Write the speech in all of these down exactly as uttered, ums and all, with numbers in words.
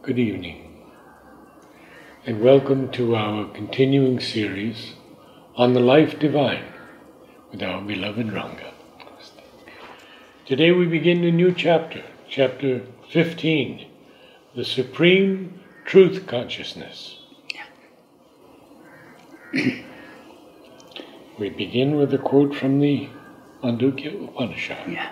Good evening, and welcome to our continuing series on the life divine with our beloved Ranga. Today we begin a new chapter, chapter fifteen, the Supreme Truth Consciousness. We begin with a quote from the Mandukya Upanishad. Yeah.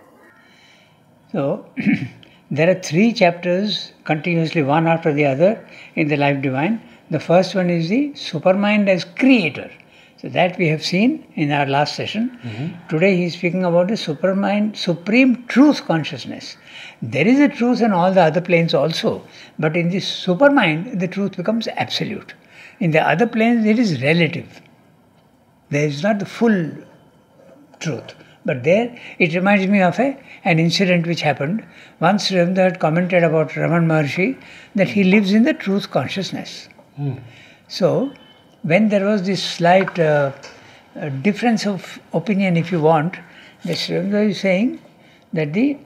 So, there are three chapters continuously, one after the other, in the Life Divine. The first one is the Supermind as Creator. So that we have seen in our last session. Mm-hmm. Today he is speaking about the Supermind, Supreme Truth Consciousness. There is a truth in all the other planes also, but in the Supermind, the truth becomes absolute. In the other planes, it is relative. There is not the full truth. But there, it reminds me of a, an incident which happened. Once Ravindra had commented about Raman Maharshi that he lives in the truth consciousness. Mm. So, when there was this slight uh, uh, difference of opinion, if you want, this Ravindra is saying that the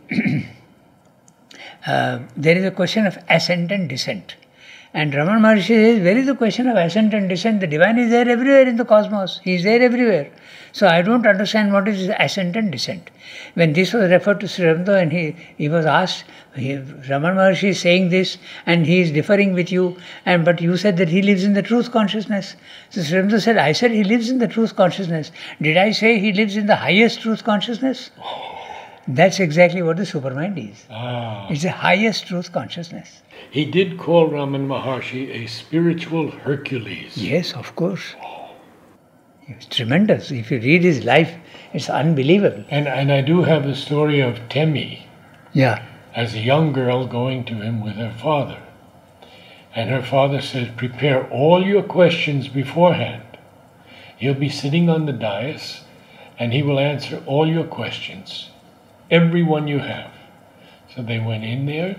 uh, there is a question of ascent and descent. And Raman Maharshi says, where is the question of ascent and descent? The divine is there everywhere in the cosmos. He is there everywhere. So I don't understand what is ascent and descent. When this was referred to Sri Ravindra and he, he was asked, he, Raman Maharshi is saying this and he is differing with you, and but you said that he lives in the truth consciousness. So Sri Ravindra said, I said he lives in the truth consciousness. Did I say he lives in the highest truth consciousness? That's exactly what the Supermind is. Ah. It's the highest truth consciousness. He did call Raman Maharshi a spiritual Hercules. Yes, of course. It's tremendous. If you read his life, it's unbelievable. And and I do have the story of Temi. Yeah. As a young girl going to him with her father. And her father says, prepare all your questions beforehand. He'll be sitting on the dais and he will answer all your questions. Every one you have. So they went in there.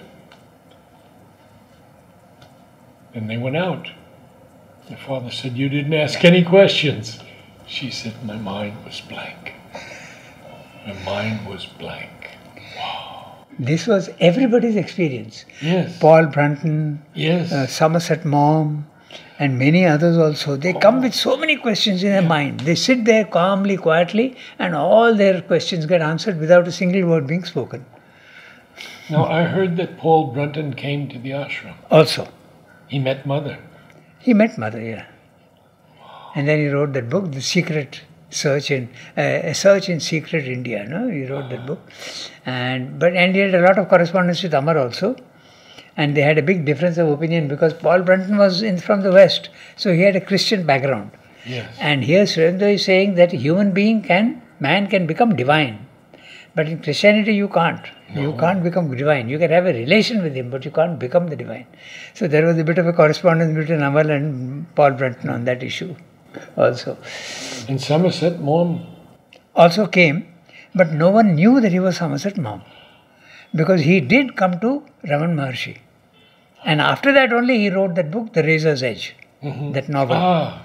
And they went out. The father said, you didn't ask any questions. She said, my mind was blank. My mind was blank. Wow. This was everybody's experience. Yes. Paul Brunton, yes. uh, Somerset Maugham, and many others also. They oh. come with so many questions in their yeah. mind. They sit there calmly, quietly, and all their questions get answered without a single word being spoken. Now, I heard that Paul Brunton came to the ashram. Also. He met Mother. He met Mother, yeah. And then he wrote that book, The Secret Search in uh, A Search in Secret India. No, he wrote that book, and but and he had a lot of correspondence with Amar also, and they had a big difference of opinion because Paul Brunton was in from the West, so he had a Christian background. Yes. And here Sri Ravindra is saying that a human being can, man can become divine, but in Christianity you can't. No. You can't become divine. You can have a relation with him, but you can't become the divine. So there was a bit of a correspondence between Amal and Paul Brunton on that issue also. And Somerset Maugham also came, but no one knew that he was Somerset Maugham, because he did come to Raman Maharshi. And after that only he wrote that book, The Razor's Edge, mm-hmm. that novel. Ah,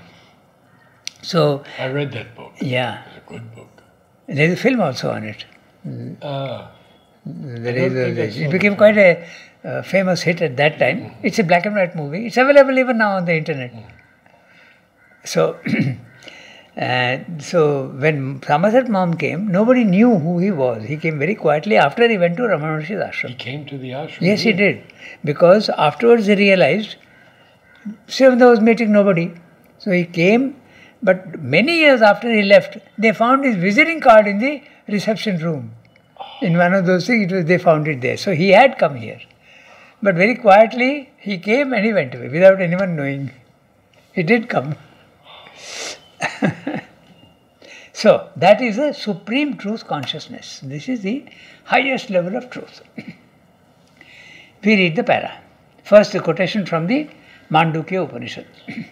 so I read that book. Yeah. It's a good book. There's a film also on it. Ah. The Razor's Edge. It became quite a uh, famous hit at that time. Mm-hmm. It's a black and white movie. It's available even now on the internet. Mm. So, uh, so when Somerset Maugham came, nobody knew who he was. He came very quietly after he went to Raman Maharshi's ashram. He came to the ashram? Yes, he did. Because afterwards he realized Sri Ravindra was meeting nobody. So he came, but many years after he left, they found his visiting card in the reception room. In one of those things, it was, they found it there. So he had come here. But very quietly, he came and he went away without anyone knowing. He did come. So, that is the supreme truth consciousness. This is the highest level of truth. We read the para. First, the quotation from the Mandukya Upanishad.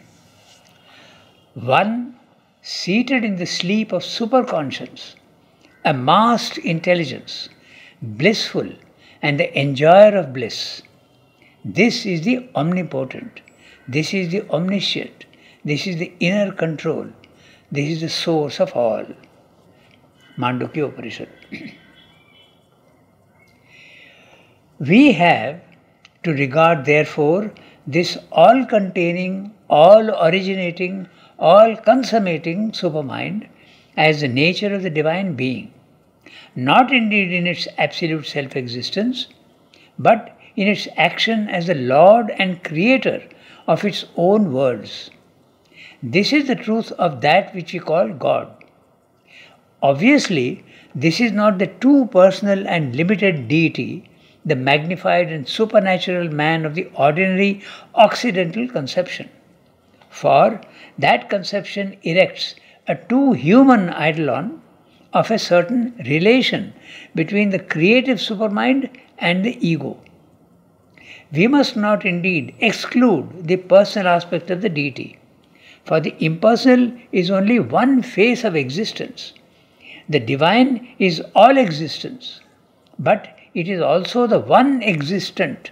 One seated in the sleep of superconscience, a masked intelligence, blissful and the enjoyer of bliss. This is the omnipotent. This is the omniscient. This is the inner control. This is the source of all. Mandukya Upanishad. We have to regard therefore this all-containing, all-originating, all-consummating supermind as the nature of the divine being, not indeed in its absolute self-existence, but in its action as the Lord and Creator of its own worlds. This is the truth of that which we call God. Obviously, this is not the too personal and limited deity, the magnified and supernatural man of the ordinary Occidental conception. For that conception erects a too human eidolon of a certain relation between the creative supermind and the ego. We must not indeed exclude the personal aspect of the deity, for the impersonal is only one phase of existence. The divine is all existence, but it is also the one existent.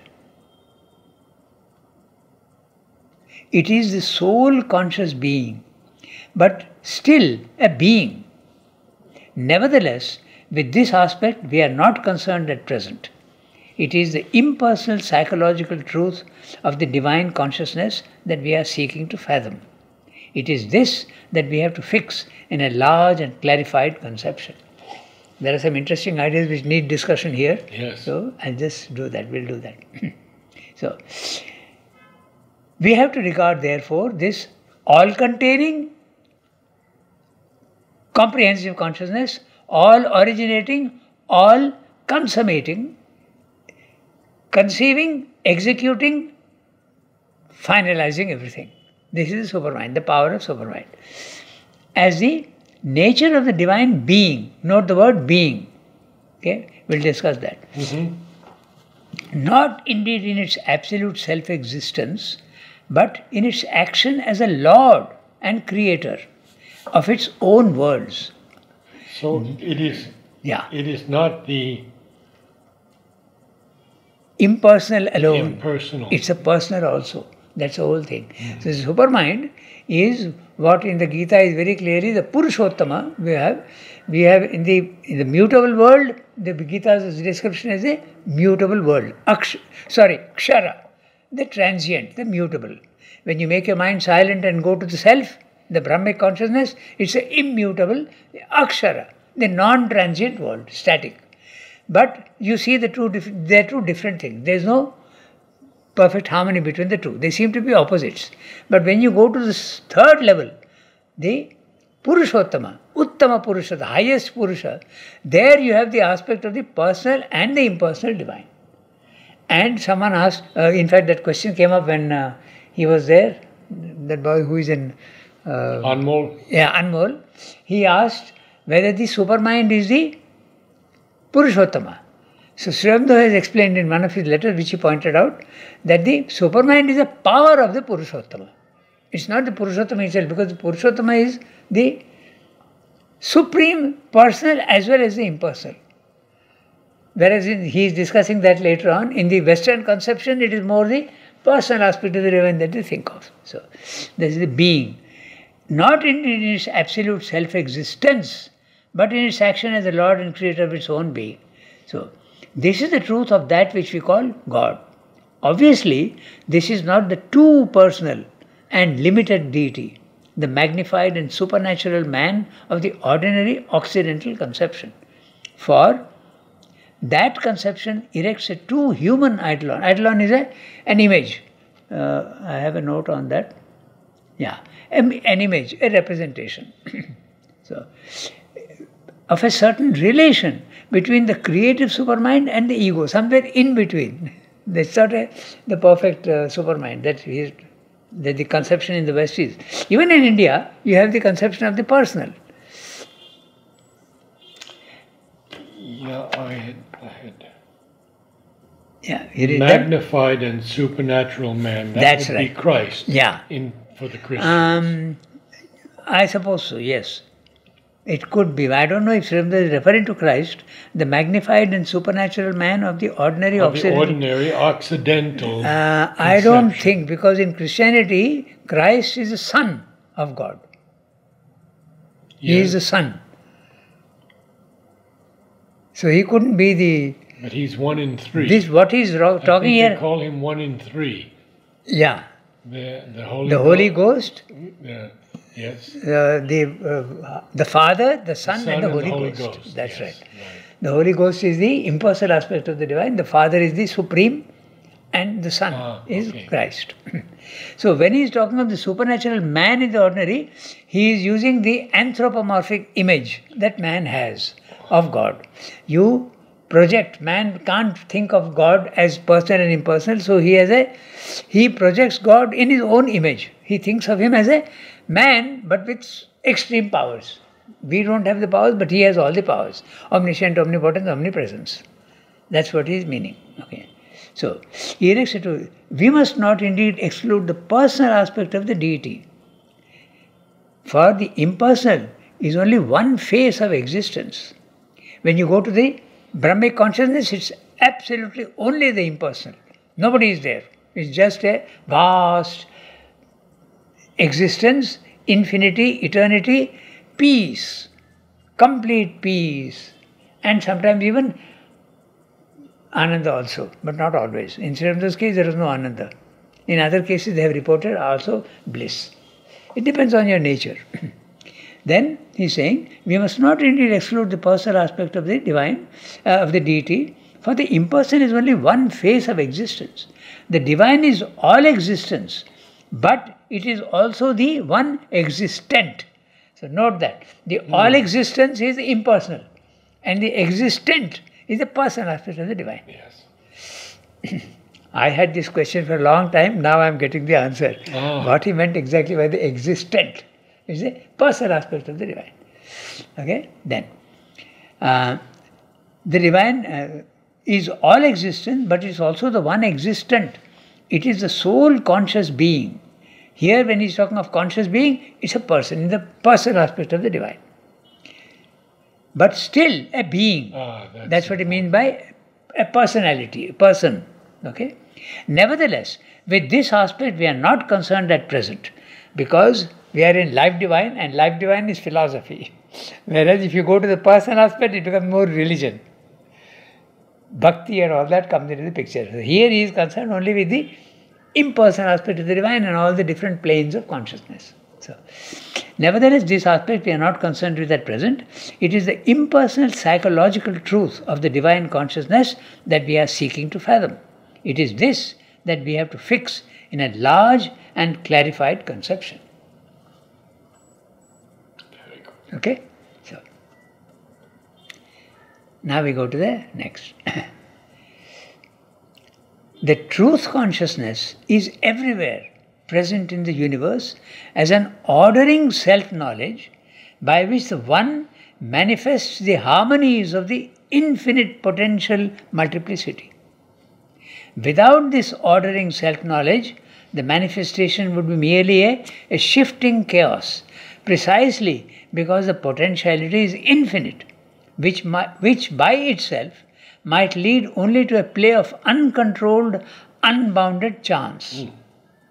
It is the sole conscious being, but still a being. Nevertheless, with this aspect we are not concerned at present. It is the impersonal psychological truth of the divine consciousness that we are seeking to fathom. It is this that we have to fix in a large and clarified conception. There are some interesting ideas which need discussion here. Yes. So I'll just do that. We'll do that. So, we have to regard therefore this all-containing, comprehensive consciousness, all-originating, all-consummating, conceiving, executing, finalizing everything. This is the supermind, the power of supermind. As the nature of the divine being, note the word being. Okay, we'll discuss that. Mm-hmm. Not indeed in its absolute self-existence, but in its action as a Lord and Creator of its own worlds. So mm-hmm. it is. Yeah. It is not the impersonal alone. Impersonal. It's a personal also. That's the whole thing. Mm-hmm. So the supermind is what in the Gita is very clearly the Purushottama we have. We have in the in the mutable world, the Gita's description is a mutable world. Aksh, sorry, Kshara, the transient, the mutable. When you make your mind silent and go to the self, the Brahmic consciousness, it's an immutable, the Akshara, the non-transient world, static. But you see the two, they're two different things. There's no perfect harmony between the two. They seem to be opposites. But when you go to the third level, the Purushottama, Uttama Purusha, the highest Purusha, there you have the aspect of the personal and the impersonal divine. And someone asked, uh, in fact that question came up when uh, he was there, that boy who is in... Uh, Anmol. Yeah, Anmol. He asked whether the supermind is the Purushottama. So Sri Aurobindo has explained in one of his letters, which he pointed out, that the supermind is a power of the Purushottama. It's not the Purushottama itself, because the Purushottama is the supreme personal as well as the impersonal. Whereas in, he is discussing that later on. In the Western conception, it is more the personal aspect of the divine that they think of. So, this is the being. Not in, in its absolute self-existence, but in its action as the Lord and Creator of its own being. So, this is the truth of that which we call God. Obviously, this is not the too personal and limited deity, the magnified and supernatural man of the ordinary Occidental conception. For that conception erects a too human eidolon. Eidolon is a, an image. Uh, I have a note on that. Yeah, an image, a representation. So, of a certain relation between the creative supermind and the ego, somewhere in between. That's not a, the perfect uh, supermind that, is, that the conception in the West is. Even in India, you have the conception of the personal. Yeah, I had, I had yeah, it is magnified that? and supernatural man. That That's would right. be Christ. Yeah. In for the Christians. Um, I suppose so. Yes, it could be. I don't know if Sri Aurobindo is referring to Christ, the magnified and supernatural man of the ordinary of the Occidental. ordinary Occidental. Uh, I don't think, because in Christianity, Christ is the Son of God. He Yes. is the Son. So he couldn't be the But he's one in three. This what he's ro- I talking think here. They call him one in three. Yeah. The the Holy The Holy Ghost, Uh, yes. uh, the uh, the Father, the Son, Son and the and the Holy, Holy Ghost. Ghost, That's yes, right. right. The Holy Ghost is the impersonal aspect of the divine. The Father is the supreme, and the Son Ah, is okay. Christ. So when he is talking of the supernatural man in the ordinary, he is using the anthropomorphic image that man has of God. You project, man can't think of God as personal and impersonal, so he has a he projects God in his own image. He thinks of him as a man but with extreme powers. We don't have the powers, but he has all the powers. Omniscient, omnipotent, omnipresence. That's what he is meaning. Okay. So, he erects it to, we must not indeed exclude the personal aspect of the deity. For the impersonal is only one phase of existence. When you go to the Brahmic consciousness, it's absolutely only the impersonal. Nobody is there. It's just a vast existence, infinity, eternity, peace, complete peace, and sometimes even Ananda also, but not always. In Sri Aurobindo case, there is no Ananda. In other cases, they have reported also bliss. It depends on your nature. Then he's saying, we must not indeed exclude the personal aspect of the divine, uh, of the deity, for the impersonal is only one phase of existence. The divine is all existence, but it is also the one existent. So note that. The mm. all existence is impersonal, and the existent is the personal aspect of the divine. Yes. I had this question for a long time, now I am getting the answer. Ah. What he meant exactly by the existent is the personal aspect of the divine. Okay, then. Uh, the divine uh, is all existent, but it's also the one existent. It is the sole conscious being. Here, when he's talking of conscious being, it's a person, in the personal aspect of the divine. But still a being. Ah, that's that's what he means by a personality, a person. Okay. Nevertheless, with this aspect, we are not concerned at present, because we are in life divine, and life divine is philosophy. Whereas if you go to the personal aspect, it becomes more religion. Bhakti and all that comes into the picture. So here he is concerned only with the impersonal aspect of the divine and all the different planes of consciousness. So, nevertheless, this aspect we are not concerned with at present. It is the impersonal psychological truth of the divine consciousness that we are seeking to fathom. It is this that we have to fix in a large and clarified conception. Okay? So, now we go to the next. The truth consciousness is everywhere present in the universe as an ordering self-knowledge by which the one manifests the harmonies of the infinite potential multiplicity. Without this ordering self-knowledge, the manifestation would be merely a, a shifting chaos, precisely because the potentiality is infinite, which, might, which by itself might lead only to a play of uncontrolled, unbounded chance. Mm.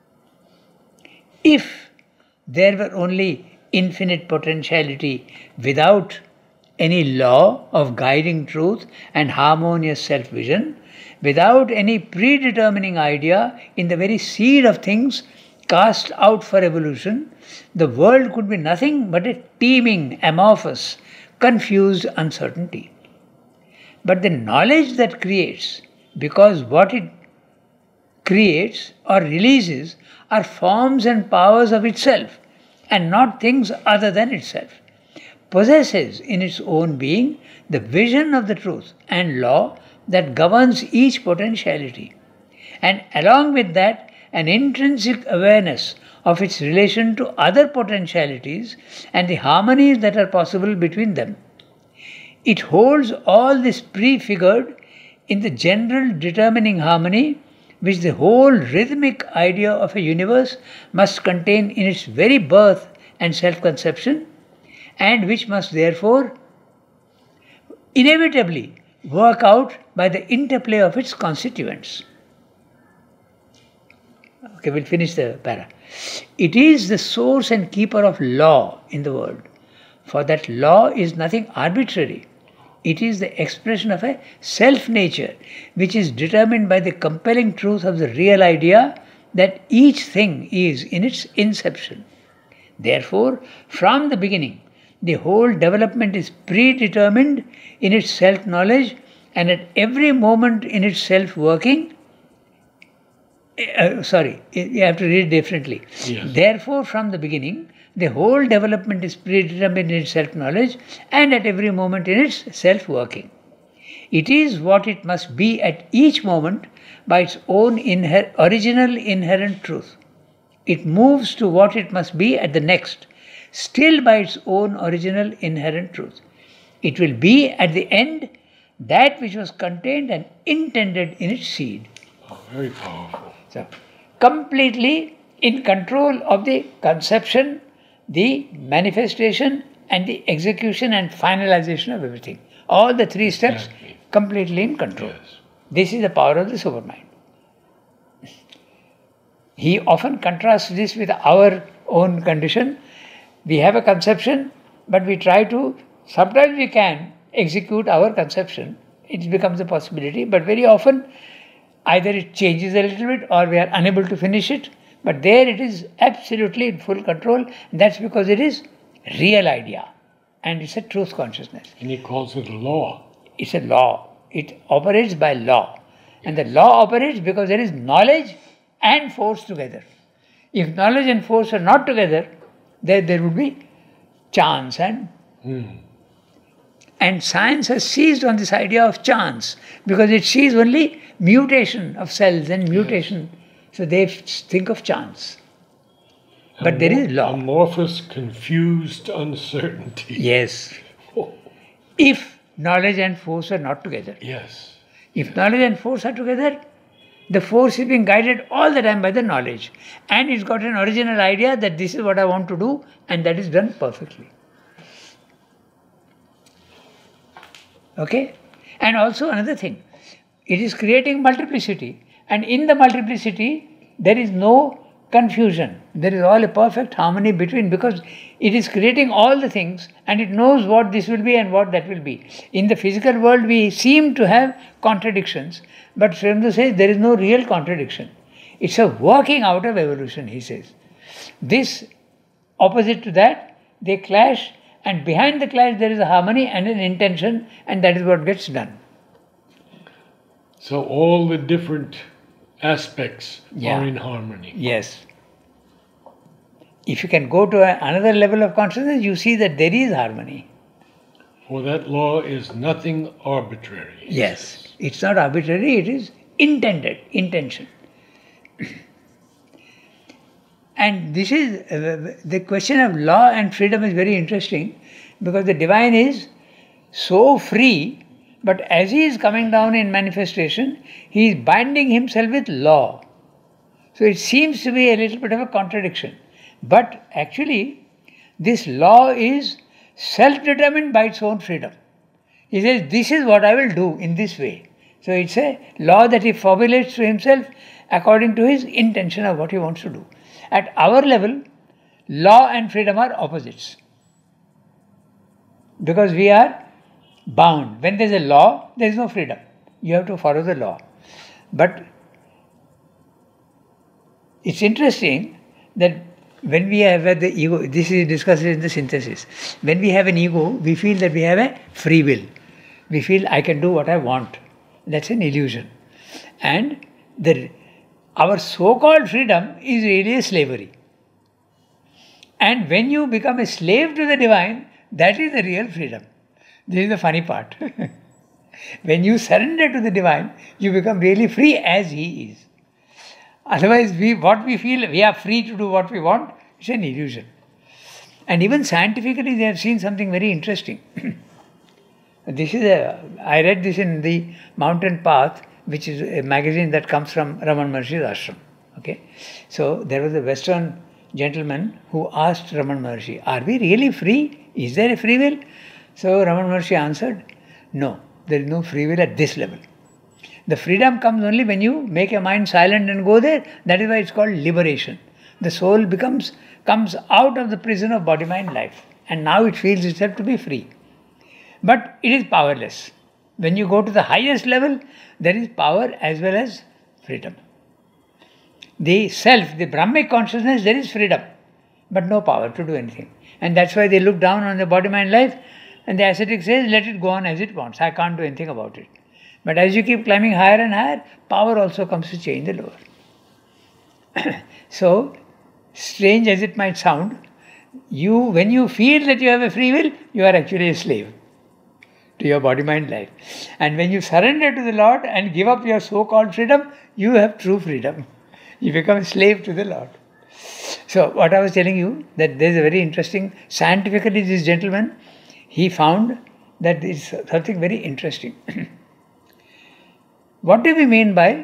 If there were only infinite potentiality without any law of guiding truth and harmonious self-vision, without any predetermining idea in the very seed of things cast out for evolution, the world could be nothing but a teeming, amorphous, confused uncertainty. But the knowledge that creates, because what it creates or releases are forms and powers of itself and not things other than itself, possesses in its own being the vision of the truth and law that governs each potentiality, and along with that an intrinsic awareness of its relation to other potentialities and the harmonies that are possible between them. It holds all this prefigured in the general determining harmony which the whole rhythmic idea of a universe must contain in its very birth and self-conception, and which must therefore inevitably work out by the interplay of its constituents. Okay, we'll finish the para. It is the source and keeper of law in the world, for that law is nothing arbitrary, It is the expression of a self-nature which is determined by the compelling truth of the real idea that each thing is in its inception. Therefore, from the beginning, the whole development is predetermined in its self-knowledge and at every moment in its self-working. Uh, sorry, you have to read differently. Yes. Therefore, from the beginning, the whole development is predetermined in its self-knowledge and at every moment in its self-working. It is what it must be at each moment by its own inher- original inherent truth. It moves to what it must be at the next, still by its own original inherent truth. It will be at the end that which was contained and intended in its seed. Oh, very powerful. So, completely in control of the conception, the manifestation, and the execution and finalization of everything. All the three steps Exactly. completely in control. Yes. This is the power of the supermind. He often contrasts this with our own condition. We have a conception, but we try to, sometimes we can execute our conception. It becomes a possibility, but very often either it changes a little bit or we are unable to finish it. But there it is absolutely in full control. That's because it is real idea and it's a truth consciousness. And he calls it law. It's a law. It operates by law. And the law operates because there is knowledge and force together. If knowledge and force are not together, then there would be chance. And, Hmm. and science has seized on this idea of chance because it sees only mutation of cells and mutation. So they f- think of chance. But there is law. Amorphous, confused uncertainty. Yes. Oh, If knowledge and force are not together. yes. If knowledge and force are together, the force is being guided all the time by the knowledge. And it's got an original idea that this is what I want to do, and that is done perfectly. Okay? And also another thing, it is creating multiplicity. And in the multiplicity, there is no confusion. There is all a perfect harmony between, because it is creating all the things and it knows what this will be and what that will be. In the physical world, we seem to have contradictions, but Sri Aurobindo says there is no real contradiction. It's a working out of evolution, he says. This, opposite to that, they clash, and behind the clash there is a harmony and an intention, and that is what gets done. So all the different aspects Yeah. are in harmony. Yes. If you can go to a, another level of consciousness, you see that there is harmony. For that law is nothing arbitrary. Yes. It's not arbitrary, it is intended, intention. And this is, uh, the question of law and freedom is very interesting, because the divine is so free, but as he is coming down in manifestation, he is binding himself with law. So it seems to be a little bit of a contradiction. But actually, this law is self-determined by its own freedom. He says, this is what I will do in this way. So it's a law that he formulates to himself according to his intention of what he wants to do. At our level, law and freedom are opposites. Because we are bound. When there is a law, there is no freedom. You have to follow the law. But it's interesting that when we have the ego, this is discussed in the synthesis. When we have an ego, we feel that we have a free will. We feel I can do what I want. That's an illusion. And the, our so-called freedom is really a slavery. And when you become a slave to the divine, that is the real freedom. This is the funny part. When you surrender to the divine, you become really free as he is. Otherwise, we what we feel, we are free to do what we want, it's an illusion. And even scientifically, they have seen something very interesting. This is a, I read this in the Mountain Path, which is a magazine that comes from Raman Maharshi's ashram. Okay, so there was a Western gentleman who asked Raman Maharshi, "Are we really free? Is there a free will?" So Raman Maharshi answered, "No, there is no free will at this level. The freedom comes only when you make your mind silent and go there. That is why it's called liberation. The soul becomes comes out of the prison of body, mind, life, and now it feels itself to be free. but it is powerless. When you go to the highest level, there is power as well as freedom. The self, the Brahmic consciousness, there is freedom, but no power to do anything. And that's why they look down on the body, mind, life, and the ascetic says, let it go on as it wants. I can't do anything about it. But as you keep climbing higher and higher, power also comes to change the lower. So, strange as it might sound, you, when you feel that you have a free will, you are actually a slave to your body, mind, life. And when you surrender to the Lord and give up your so-called freedom, you have true freedom. You become a slave to the Lord. So, what I was telling you, that there is a very interesting, scientifically this gentleman, he found that there is something very interesting. What do we mean by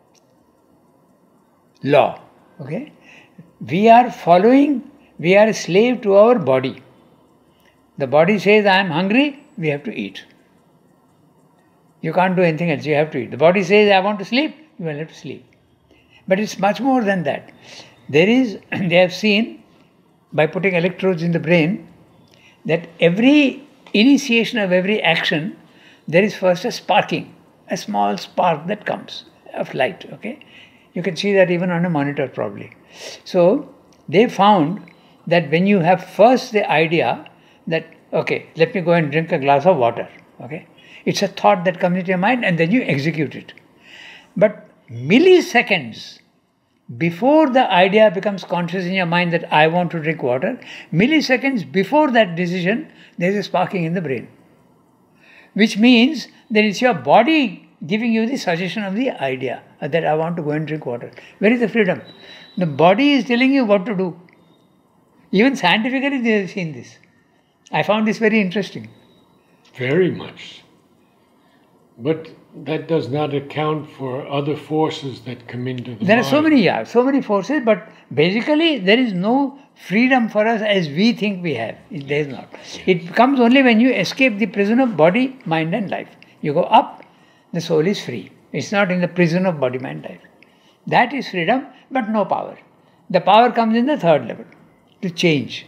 law? Okay? We are following, we are a slave to our body. The body says, I am hungry, we have to eat. You can't do anything else, you have to eat. The body says, I want to sleep, you will have to sleep. But it's much more than that. There is, they have seen, by putting electrodes in the brain, that every initiation of every action, there is first a sparking, a small spark that comes of light, okay? You can see that even on a monitor probably. So, they found that when you have first the idea that, okay, let me go and drink a glass of water, okay? It's a thought that comes into your mind and then you execute it. But milliseconds before the idea becomes conscious in your mind that I want to drink water, milliseconds before that decision, there is a sparking in the brain. Which means that it's your body giving you the suggestion of the idea that I want to go and drink water. Where is the freedom? The body is telling you what to do. Even scientifically they have seen this. I found this very interesting. Very much. But that does not account for other forces that come into the There mind. are so many, yeah, so many forces, but basically there is no freedom for us as we think we have. There is not. It comes only when you escape the prison of body, mind and life. You go up, the soul is free. It's not in the prison of body, mind, life. That is freedom, but no power. The power comes in the third level, to change.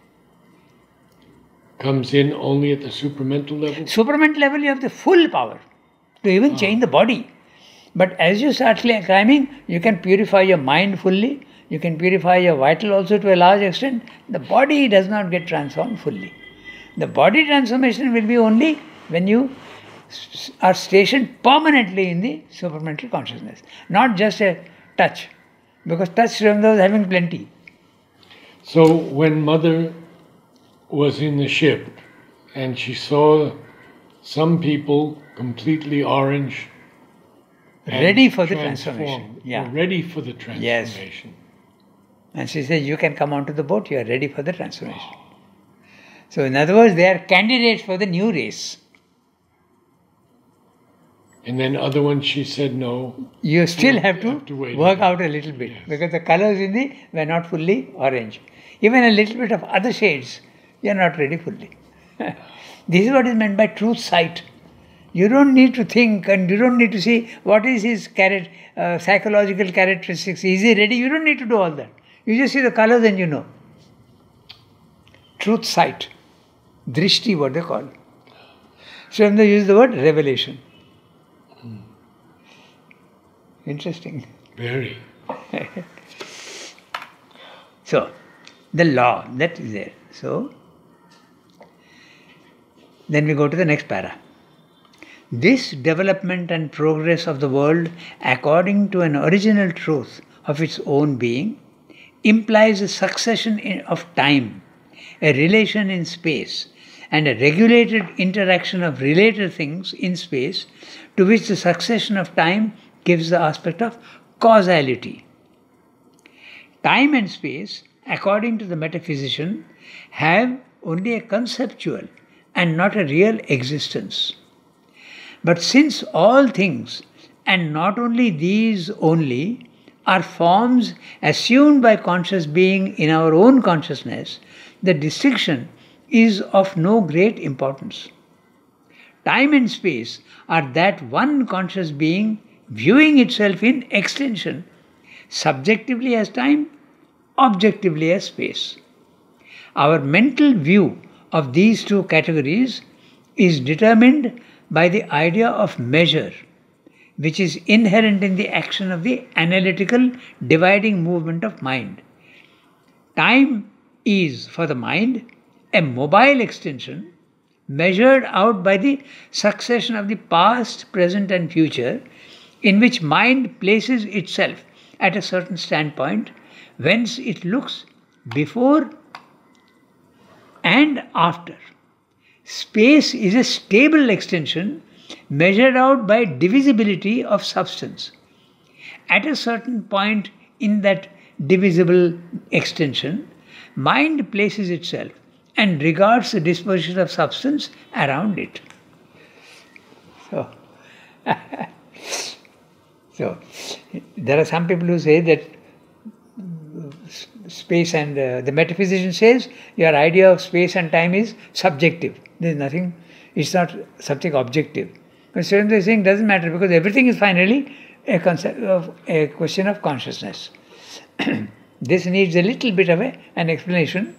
Comes in only at the supramental level? Supramental level, you have the full power to even oh. change the body. But as you start climbing, you can purify your mind fully, you can purify your vital also to a large extent. The body does not get transformed fully. The body transformation will be only when you are stationed permanently in the supramental consciousness, not just a touch, because touch remember was having plenty. So when Mother was in the ship and she saw some people completely orange, ready for the transformation. Yeah. Ready for the transformation. Yes. And she said, you can come onto the boat, you are ready for the transformation. Oh. So in other words, they are candidates for the new race. And then other ones she said no. You still have to, have to wait work out a little bit, yes. Because the colors in the were not fully orange. Even a little bit of other shades, you are not ready fully. This is what is meant by truth sight. You don't need to think and you don't need to see what is his char- uh, psychological characteristics. Is he ready? You don't need to do all that. You just see the colors and you know. Truth sight. Drishti, what they call. So they use the word revelation. Hmm. Interesting. Very. So, the law, that is there. So, then we go to the next para. This development and progress of the world according to an original truth of its own being implies a succession in, of time, a relation in space, and a regulated interaction of related things in space, to which the succession of time gives the aspect of causality. Time and space, according to the metaphysician, have only a conceptual and not a real existence. But since all things, and not only these only, are forms assumed by conscious being in our own consciousness, the distinction is of no great importance. Time and space are that one conscious being viewing itself in extension, subjectively as time, objectively as space. Our mental view of these two categories is determined by the idea of measure, which is inherent in the action of the analytical dividing movement of mind. Time is, for the mind, a mobile extension measured out by the succession of the past, present and future, in which mind places itself at a certain standpoint, whence it looks before and after. Space is a stable extension measured out by divisibility of substance. At a certain point in that divisible extension, mind places itself and regards the disposition of substance around it. So, so there are some people who say that space and uh, the metaphysician says your idea of space and time is subjective. There is nothing, it's not something objective. But Sri Aurobindo is saying doesn't matter because everything is finally a, concept of, a question of consciousness. This needs a little bit of a, an explanation.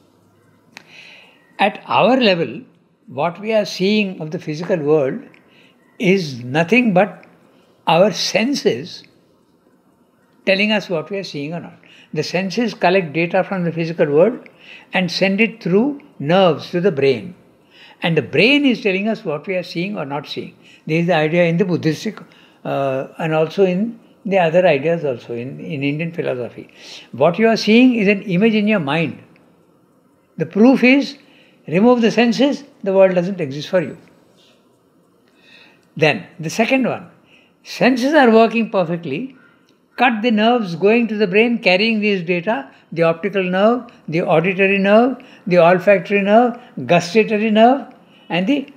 At our level, what we are seeing of the physical world is nothing but our senses telling us what we are seeing or not. The senses collect data from the physical world and send it through nerves to the brain. And the brain is telling us what we are seeing or not seeing. This is the idea in the Buddhistic uh, and also in the other ideas also in, in Indian philosophy. What you are seeing is an image in your mind. The proof is, remove the senses, the world doesn't exist for you. Then, the second one, senses are working perfectly, cut the nerves going to the brain carrying these data, the optical nerve, the auditory nerve, the olfactory nerve, gustatory nerve, and the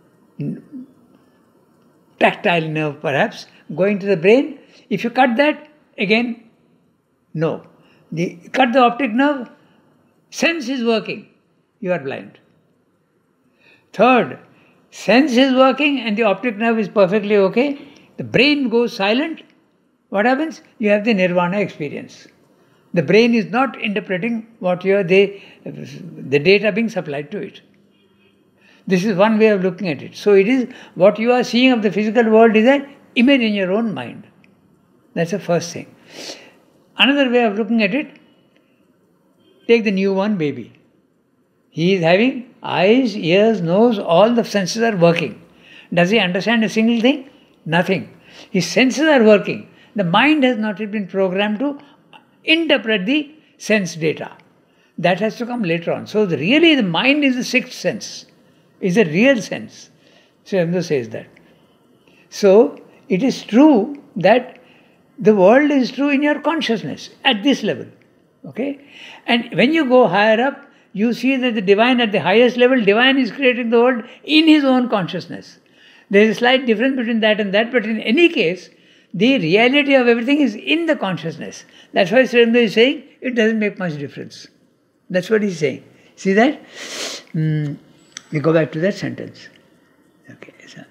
tactile nerve perhaps, going to the brain. If you cut that, again, no. The, cut the optic nerve, sense is working, you are blind. Third, sense is working and the optic nerve is perfectly okay, the brain goes silent, what happens? You have the nirvana experience. The brain is not interpreting what you are, they, the data being supplied to it. This is one way of looking at it. So it is, what you are seeing of the physical world is an image in your own mind. That's the first thing. Another way of looking at it, take the newborn baby. He is having eyes, ears, nose, all the senses are working. Does he understand a single thing? Nothing. His senses are working. The mind has not yet been programmed to interpret the sense data. That has to come later on. So the, really the mind is the sixth sense, is a real sense. Sri Aurobindo says that. So it is true that the world is true in your consciousness at this level. Okay? And when you go higher up, you see that the divine at the highest level, divine is creating the world in his own consciousness. There is a slight difference between that and that, but in any case, the reality of everything is in the consciousness. That's why Sri Aurobindo is saying it doesn't make much difference. That's what he's saying. See that? Mm, we go back to that sentence. Okay. So,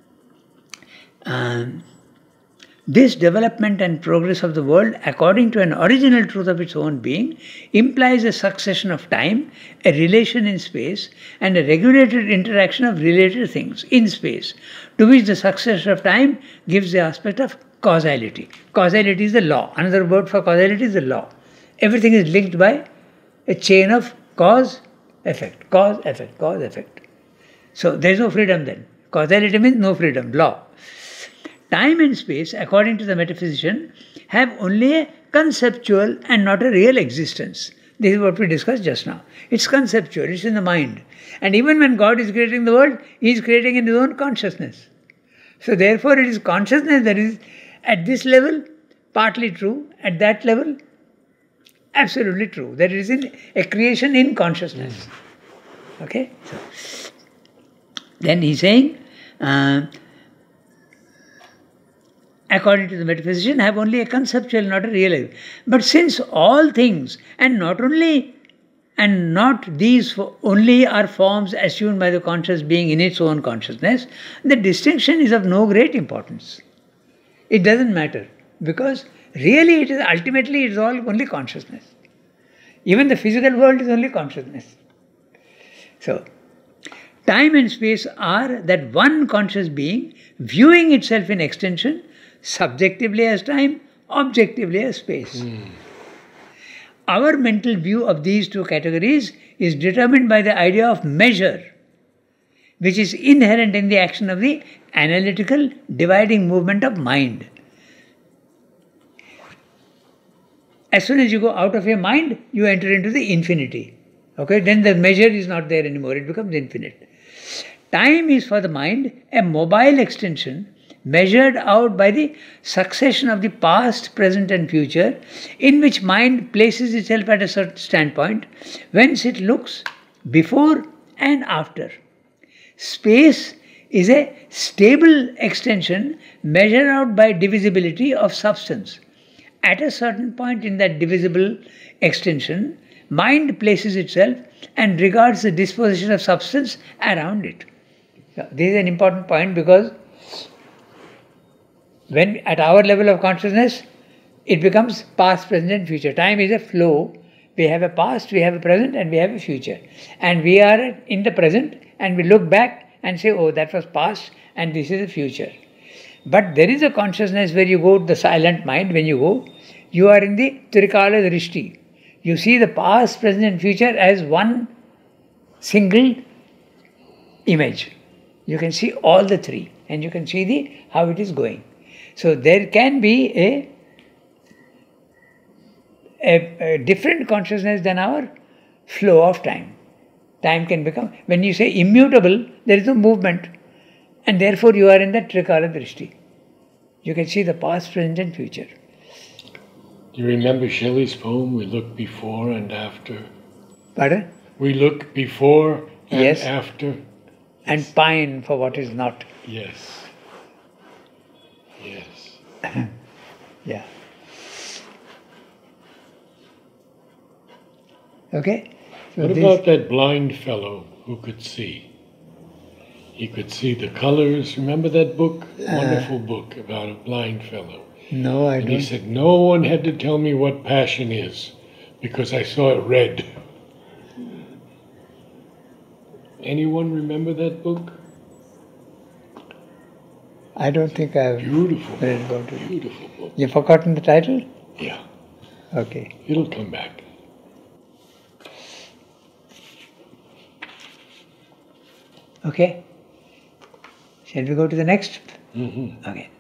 um, this development and progress of the world, according to an original truth of its own being, implies a succession of time, a relation in space, and a regulated interaction of related things in space, to which the succession of time gives the aspect of causality. Causality is the law. Another word for causality is the law. Everything is linked by a chain of cause, effect, cause, effect, cause, effect. So there is no freedom then. Causality means no freedom, law. Time and space, according to the metaphysician, have only a conceptual and not a real existence. This is what we discussed just now. It's conceptual, it's in the mind. And even when God is creating the world, He is creating in His own consciousness. So therefore it is consciousness that is at this level partly true, at that level absolutely true. That it is in a creation in consciousness. Okay? So, then he's saying, uh, according to the metaphysician, have only a conceptual, not a real. But since all things, and not only, and not these only are forms assumed by the conscious being in its own consciousness, the distinction is of no great importance. It doesn't matter, because really it is ultimately it is all only consciousness. Even the physical world is only consciousness. So, Time and space are that one conscious being viewing itself in extension, subjectively as time, objectively as space. Mm. Our mental view of these two categories is determined by the idea of measure, which is inherent in the action of the analytical dividing movement of mind. As soon as you go out of your mind, you enter into the infinity. Okay, then the measure is not there anymore, it becomes infinite. Time is for the mind a mobile extension measured out by the succession of the past, present and future, in which mind places itself at a certain standpoint, whence it looks before and after. Space is a stable extension measured out by divisibility of substance. At a certain point in that divisible extension, mind places itself and regards the disposition of substance around it. So, this is an important point, because when at our level of consciousness, it becomes past, present and future. Time is a flow. We have a past, we have a present and we have a future. And we are in the present and we look back and say, oh, that was past and this is the future. But there is a consciousness where you go to the silent mind. When you go, you are in the Trikala Drishti. You see the past, present and future as one single image. You can see all the three and you can see the how it is going. So there can be a, a, a different consciousness than our flow of time. Time can become, when you say immutable, there is no movement. And therefore you are in the Trikala Drishti. You can see the past, present and future. Do you remember Shelley's poem, We Look Before and After? Pardon? We look before and yes. after. And pine for what is not. Yes. Yes. Yeah. Okay? So what this, about that blind fellow who could see? He could see the colors. Remember that book? Uh, Wonderful book about a blind fellow. No, I and don't. He said, no one had to tell me what passion is because I saw it red. Anyone remember that book? I don't think I've Beautiful read about it. Beautiful book. You've forgotten the title? Yeah. Okay. It'll come back. Okay. Shall we go to the next? Mm-hmm. Okay.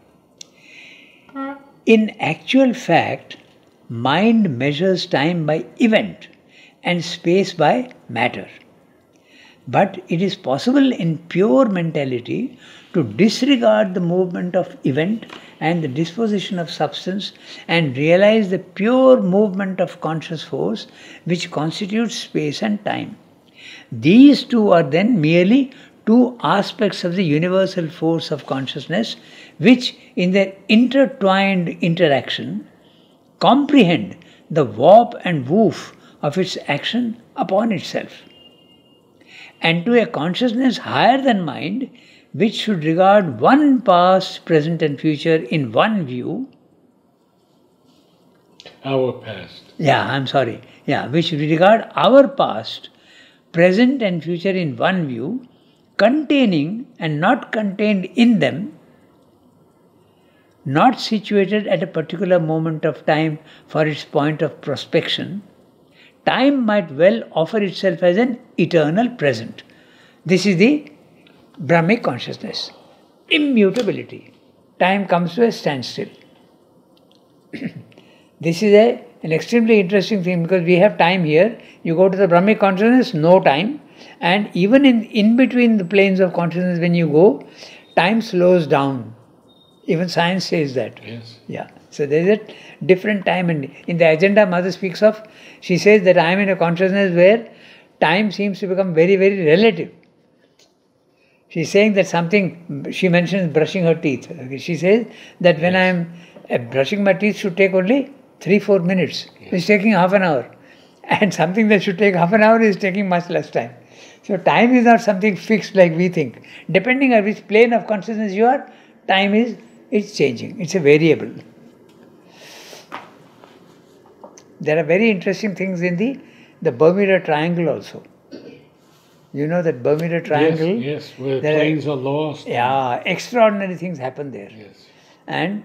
In actual fact, mind measures time by event and space by matter. But it is possible in pure mentality to disregard the movement of event and the disposition of substance and realize the pure movement of conscious force which constitutes space and time. These two are then merely two aspects of the universal force of consciousness which, in their intertwined interaction, comprehend the warp and woof of its action upon itself. And to a consciousness higher than mind, which should regard one past, present and future in one view. Our past. Yeah, I'm sorry. Yeah, which should regard our past, present and future in one view, containing and not contained in them, not situated at a particular moment of time for its point of prospection. Time might well offer itself as an eternal present. This is the Brahmic consciousness. Immutability. Time comes to a standstill. This is a, an extremely interesting thing because we have time here. You go to the Brahmic consciousness, no time. And even in, in between the planes of consciousness when you go, time slows down. Even science says that. Yes. Yeah. So there is a different time. And in the agenda Mother speaks of, she says that I am in a consciousness where time seems to become very, very relative. She is saying that something, she mentions brushing her teeth. She says that when I am uh, brushing my teeth should take only three, four minutes. Yes. It's taking half an hour. And something that should take half an hour is taking much less time. So time is not something fixed like we think. Depending on which plane of consciousness you are, time is it's changing. It's a variable. There are very interesting things in the, the Bermuda Triangle also. You know that Bermuda Triangle? Yes, yes, where there planes are, are lost. Yeah, extraordinary things happen there. Yes. And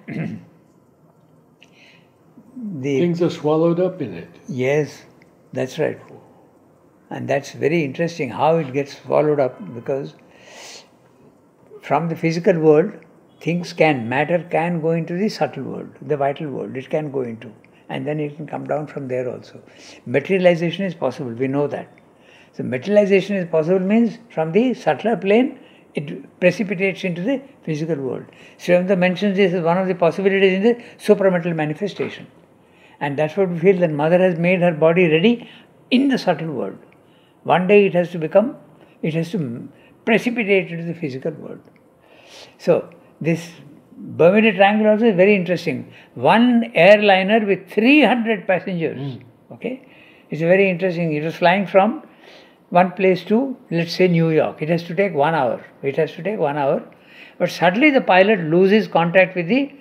the things are swallowed up in it. Yes, that's right. And that's very interesting how it gets swallowed up, because from the physical world, things can, matter can go into the subtle world, the vital world, it can go into. And then it can come down from there also. Materialization is possible, we know that. So materialization is possible means from the subtler plane, it precipitates into the physical world. Srivamsa mentions this as one of the possibilities in the supramental manifestation. And that's what we feel, that Mother has made her body ready in the subtle world. One day it has to become, it has to precipitate into the physical world. So this Bermuda Triangle also is very interesting. One airliner with three hundred passengers. Mm. Okay, it's very interesting. It was flying from one place to, let's say, New York. It has to take one hour. It has to take one hour. But suddenly the pilot loses contact with the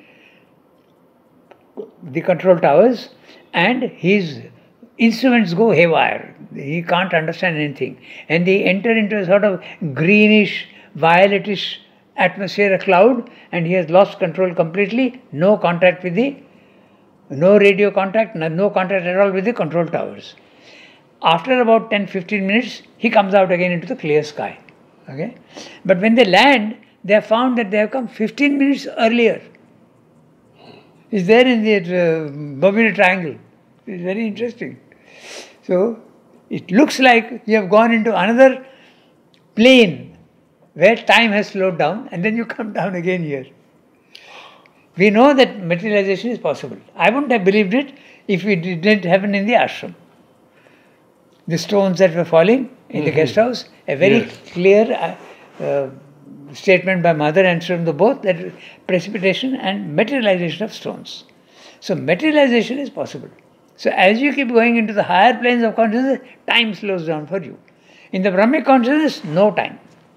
the control towers, and his instruments go haywire. He can't understand anything. And they enter into a sort of greenish, violetish atmosphere, a cloud, and he has lost control completely. No contact with the, no radio contact, no, no contact at all with the control towers. After about ten to fifteen minutes, he comes out again into the clear sky. Okay? But when they land, they have found that they have come fifteen minutes earlier. It's there in the uh, Bermuda Triangle. It's very interesting. So, it looks like you have gone into another plane where time has slowed down, and then you come down again here. We know that materialization is possible. I wouldn't have believed it if it didn't happen in the ashram. The stones that were falling in mm-hmm. the guest house, a very yes. clear uh, uh, statement by Mother and Srivamsa both, that precipitation and materialization of stones. So materialization is possible. So as you keep going into the higher planes of consciousness, time slows down for you. In the Brahmic consciousness, no time.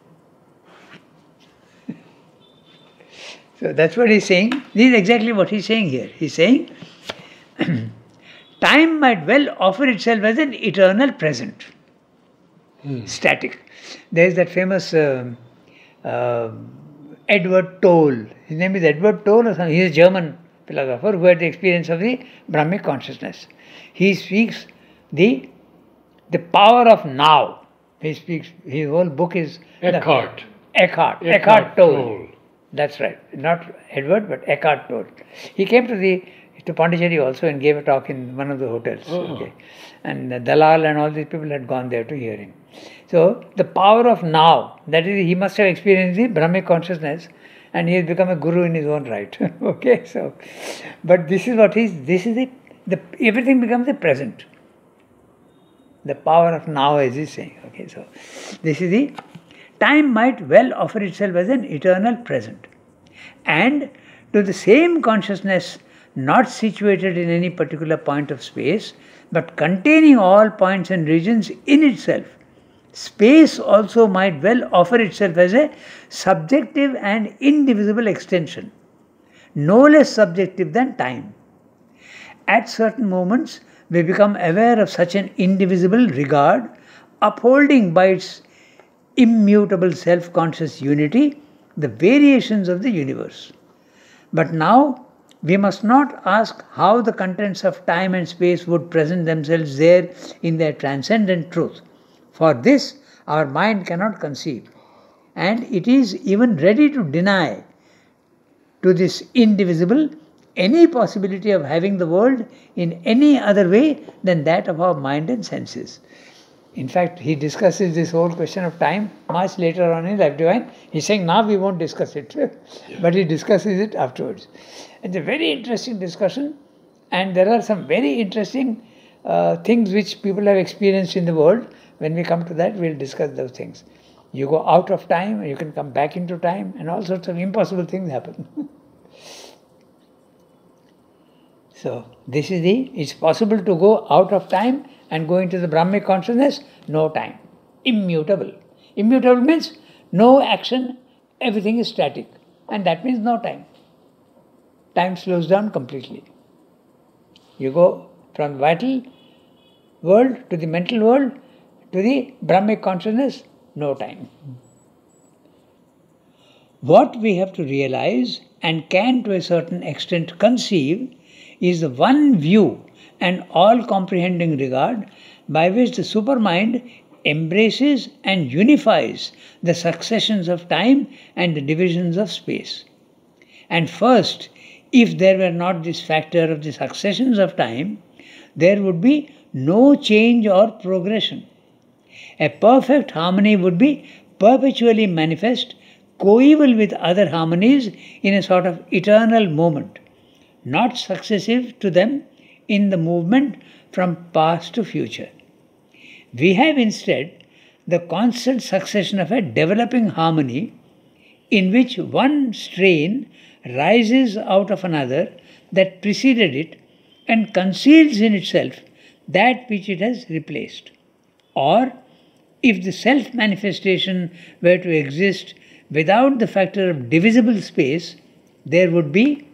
So that's what he's saying. This is exactly what he's saying here. He's saying, time might well offer itself as an eternal present. Hmm. Static. There is that famous uh, uh, Edward Toll. His name is Edward Toll or something. He is a German philosopher who had the experience of the Brahmic consciousness. He speaks the the power of now. He speaks, his whole book is Eckhart. The, Eckhart. Eckhart, Eckhart Tolle. Tolle. That's right. Not Edward, but Eckhart Tolle. He came to the to Pondicherry also and gave a talk in one of the hotels. Oh. Okay. And uh, Dalal and all these people had gone there to hear him. So the power of now, that is, he must have experienced the Brahmic consciousness, and he has become a guru in his own right. Okay, so, but this is what he's, this is the, the, everything becomes the present. The power of now, as he's saying. Okay, so this is the, time might well offer itself as an eternal present. And to the same consciousness, not situated in any particular point of space, but containing all points and regions in itself, space also might well offer itself as a subjective and indivisible extension, no less subjective than time. At certain moments, we become aware of such an indivisible regard, upholding by its immutable self-conscious unity the variations of the universe. But now, we must not ask how the contents of time and space would present themselves there in their transcendent truth. For this, our mind cannot conceive, and it is even ready to deny to this indivisible any possibility of having the world in any other way than that of our mind and senses. In fact, he discusses this whole question of time much later on in Life Divine. He's saying now we won't discuss it, yeah. but he discusses it afterwards. It's a very interesting discussion, and there are some very interesting uh, things which people have experienced in the world. When we come to that, we'll discuss those things. You go out of time, you can come back into time, and all sorts of impossible things happen. So, this is the, it's possible to go out of time and go into the Brahmic consciousness, no time. Immutable. Immutable means no action, everything is static. And that means no time. Time slows down completely. You go from vital world to the mental world to the Brahmic consciousness, no time. What we have to realize and can to a certain extent conceive is the one view and all-comprehending regard by which the supermind embraces and unifies the successions of time and the divisions of space. And first, if there were not this factor of the successions of time, there would be no change or progression. A perfect harmony would be perpetually manifest, coeval with other harmonies in a sort of eternal moment, not successive to them in the movement from past to future. We have instead the constant succession of a developing harmony in which one strain rises out of another that preceded it and conceals in itself that which it has replaced. Or, if the self-manifestation were to exist without the factor of divisible space, there would be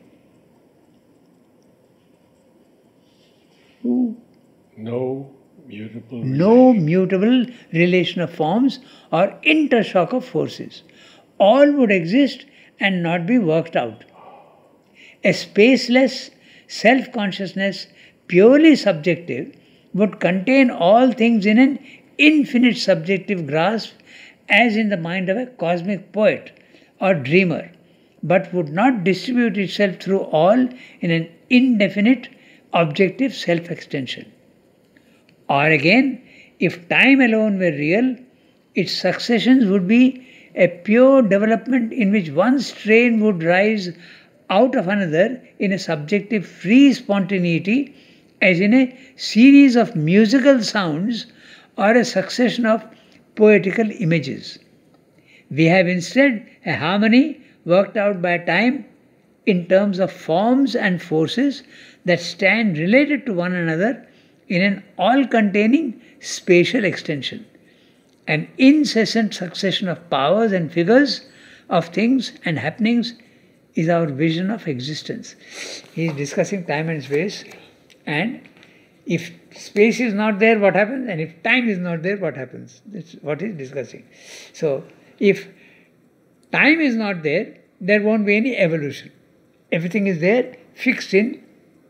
no mutable no mutable relation of forms or intershock of forces. All would exist and not be worked out. A spaceless self-consciousness, purely subjective, would contain all things in an infinite subjective grasp, as in the mind of a cosmic poet or dreamer, but would not distribute itself through all in an indefinite objective self-extension. Or again, if time alone were real, its successions would be a pure development in which one strain would rise out of another in a subjective free spontaneity, as in a series of musical sounds or a succession of poetical images. We have instead a harmony worked out by time in terms of forms and forces that stand related to one another in an all-containing spatial extension. An incessant succession of powers and figures of things and happenings is our vision of existence. He is discussing time and space, and if space is not there, what happens? And if time is not there, what happens? That's what he is discussing. So, if time is not there, there won't be any evolution. Everything is there, fixed in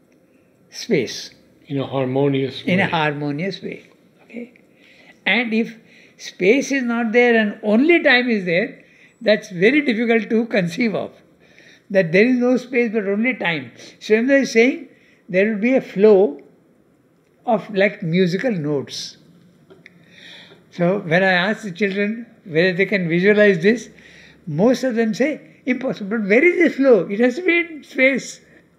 space. In a harmonious way. In a harmonious way. Okay? And if space is not there and only time is there, that's very difficult to conceive of. That there is no space but only time. Srimandra is saying there will be a flow of like musical notes. So when I ask the children whether they can visualize this, most of them say, impossible. But where is this flow? It has to be in space.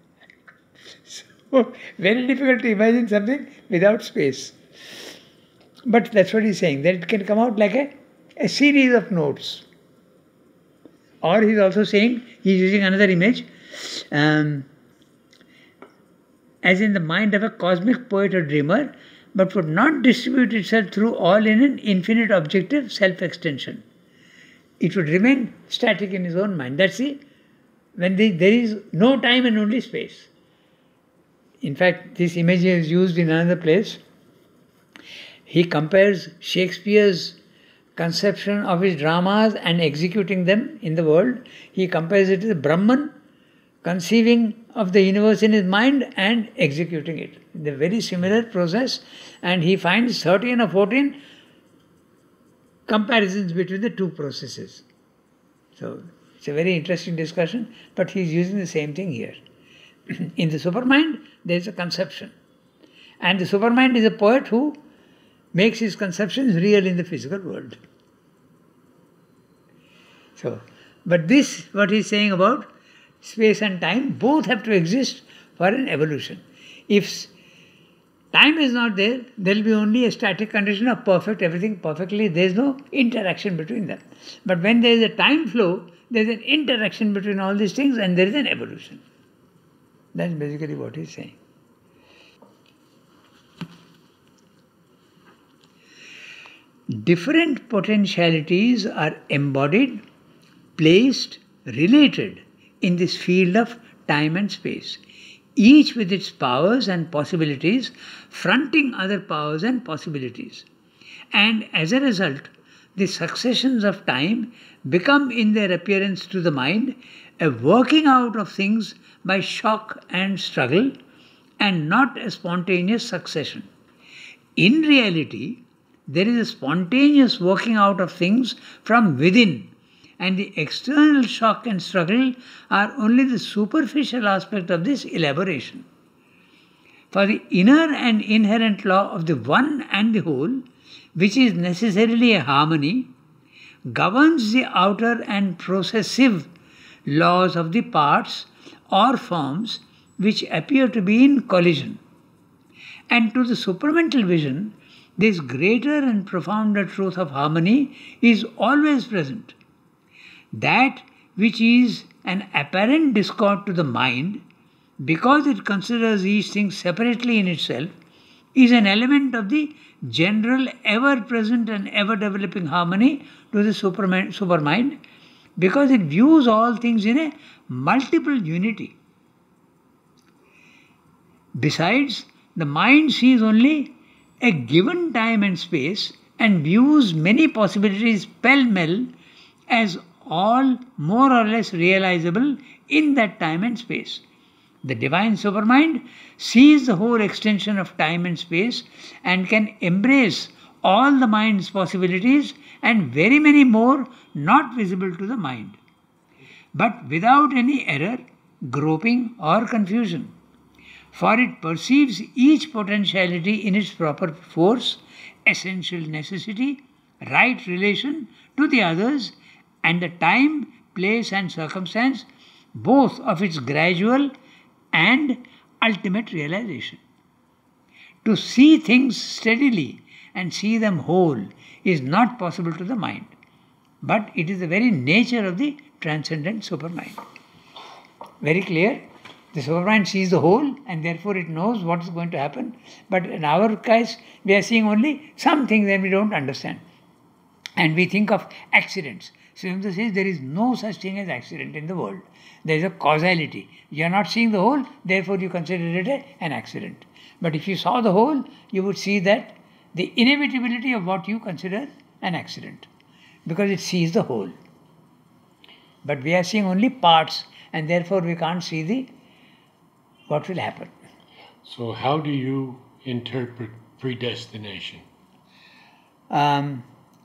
So very difficult to imagine something without space. But that's what he's saying, that it can come out like a, a series of notes. Or he's also saying, he's using another image, um, as in the mind of a cosmic poet or dreamer, but would not distribute itself through all in an infinite objective self-extension. It would remain static in his own mind. That's it. When the, there is no time and only space. In fact, this image is used in another place. He compares Shakespeare's conception of his dramas and executing them in the world. He compares it to the Brahman conceiving of the universe in his mind and executing it. The very similar process, and he finds thirteen or fourteen comparisons between the two processes. So it's a very interesting discussion, but he is using the same thing here. In the supermind, there is a conception. And the supermind is a poet who makes his conceptions real in the physical world. So, but this, what he is saying about space and time, both have to exist for an evolution. If time is not there, there will be only a static condition of perfect, everything perfectly, there is no interaction between them. But when there is a time flow, there is an interaction between all these things and there is an evolution. That's basically what he is saying. Different potentialities are embodied, placed, related in this field of time and space, each with its powers and possibilities fronting other powers and possibilities. And as a result, the successions of time become in their appearance to the mind a working out of things by shock and struggle, and not a spontaneous succession. In reality, there is a spontaneous working out of things from within, and the external shock and struggle are only the superficial aspect of this elaboration. For the inner and inherent law of the one and the whole, which is necessarily a harmony, governs the outer and processive laws of the parts or forms which appear to be in collision. And to the supramental vision, this greater and profounder truth of harmony is always present. That which is an apparent discord to the mind, because it considers each thing separately in itself, is an element of the general ever-present and ever-developing harmony to the supermind, supermind, because it views all things in a multiple unity. Besides, the mind sees only a given time and space and views many possibilities pell-mell as all more or less realizable in that time and space. The divine supermind sees the whole extension of time and space and can embrace all the mind's possibilities and very many more not visible to the mind, but without any error, groping or confusion. For it perceives each potentiality in its proper force, essential necessity, right relation to the others, and the time, place and circumstance, both of its gradual and ultimate realization. To see things steadily and see them whole is not possible to the mind, but it is the very nature of the transcendent supermind. Very clear? The supermind sees the whole and therefore it knows what is going to happen, but in our case we are seeing only some things that we don't understand. And we think of accidents. Swamita says there is no such thing as accident in the world. There is a causality. You are not seeing the whole, therefore you consider it a, an accident. But if you saw the whole, you would see that the inevitability of what you consider an accident, because it sees the whole. But we are seeing only parts, and therefore we can't see the what will happen. So how do you interpret predestination? Um,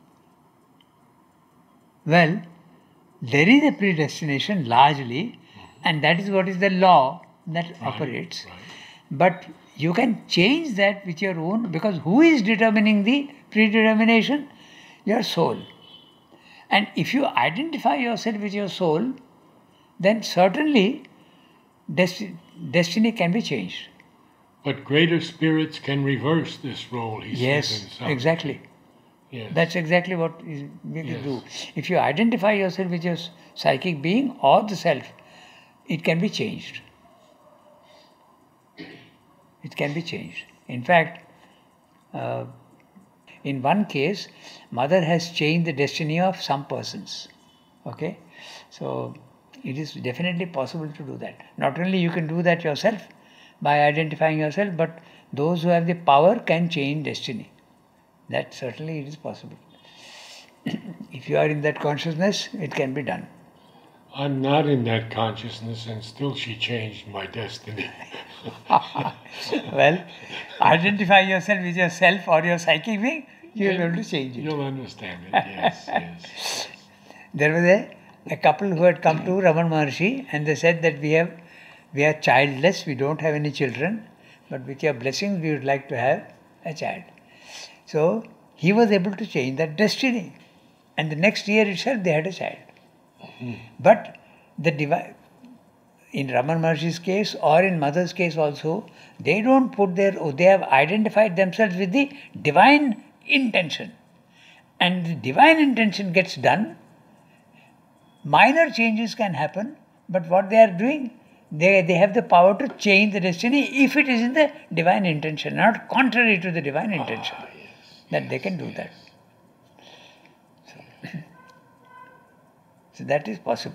well, there is a predestination largely, and that is what is the law that right, operates. Right. But you can change that with your own, because who is determining the predetermination? Your soul. And if you identify yourself with your soul, then certainly desti- destiny can be changed. But greater spirits can reverse this role, he yes, says in some. Exactly. Yes. That's exactly what is going yes. to do. If you identify yourself with your psychic being or the self, it can be changed. It can be changed. In fact, uh, in one case, mother has changed the destiny of some persons. Okay? So, it is definitely possible to do that. Not only you can do that yourself by identifying yourself, but those who have the power can change destiny. That certainly it is possible. If you are in that consciousness, it can be done. I'm not in that consciousness, and still she changed my destiny. Well, identify yourself with yourself or your psychic being, you will be able to change it. You'll understand it, yes, yes. There was a, a couple who had come to Ramana Maharshi, and they said that we have we are childless, we don't have any children, but with your blessings we would like to have a child. So he was able to change that destiny, and the next year itself they had a child. Mm-hmm. But the divine, in Ramana Maharshi's case or in mother's case also, they don't put their, they have identified themselves with the divine intention. And the divine intention gets done, minor changes can happen, but what they are doing, they, they have the power to change the destiny if it is in the divine intention, not contrary to the divine intention. Ah, yes. That they can do that. So, so that is possible.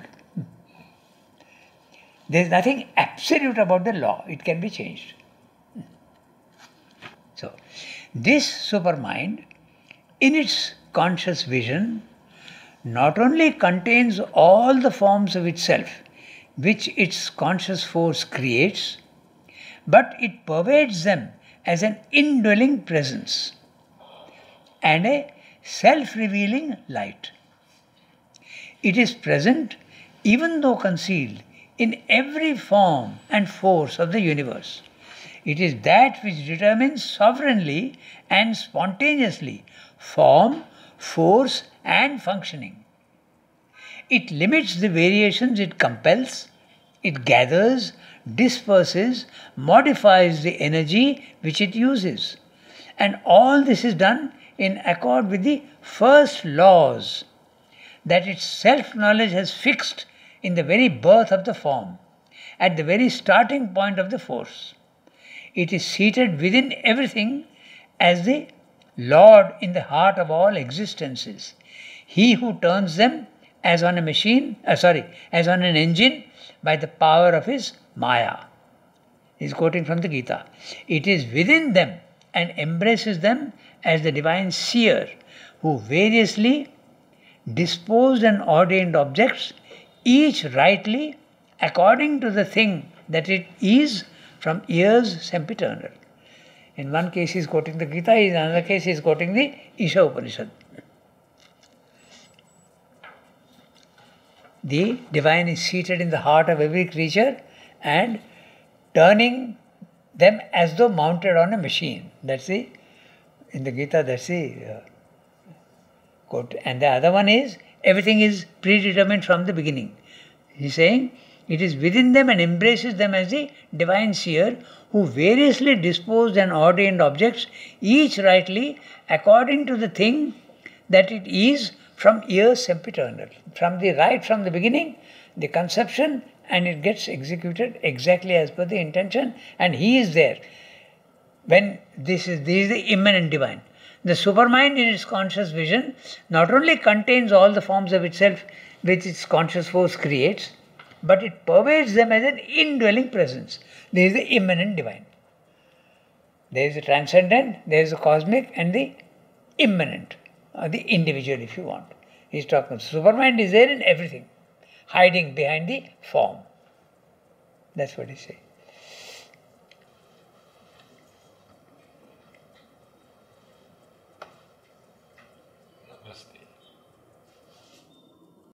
There is nothing absolute about the law. It can be changed. So, this supermind, in its conscious vision not only contains all the forms of itself which its conscious force creates, but it pervades them as an indwelling presence and a self-revealing light. It is present, even though concealed, in every form and force of the universe. It is that which determines sovereignly and spontaneously form, force, and functioning. It limits the variations it compels, it gathers, disperses, modifies the energy which it uses. And all this is done in accord with the first laws that its self-knowledge has fixed in the very birth of the form, at the very starting point of the force. It is seated within everything as the Lord in the heart of all existences. He who turns them as on a machine, uh, sorry, as on an engine by the power of his Maya. He is quoting from the Gita. It is within them and embraces them as the divine seer who variously disposed and ordained objects, each rightly according to the thing that it is from years sempiternal. In one case he is quoting the Gita, in another case he is quoting the Isha Upanishad. The divine is seated in the heart of every creature and turning them as though mounted on a machine. That's the, in the Gita, that's the uh, quote. And the other one is, everything is predetermined from the beginning. He's saying, it is within them and embraces them as the divine seer who variously disposed and ordained objects, each rightly according to the thing that it is from years sempiternal. From the right from the beginning, the conception, and it gets executed exactly as per the intention, and he is there. When this is, this is the immanent divine. The supermind in its conscious vision not only contains all the forms of itself which its conscious force creates, but it pervades them as an indwelling presence. There is the immanent divine. There is the transcendent, there is the cosmic, and the immanent, or the individual if you want. He is talking, supermind is there in everything, hiding behind the form. That's what he says.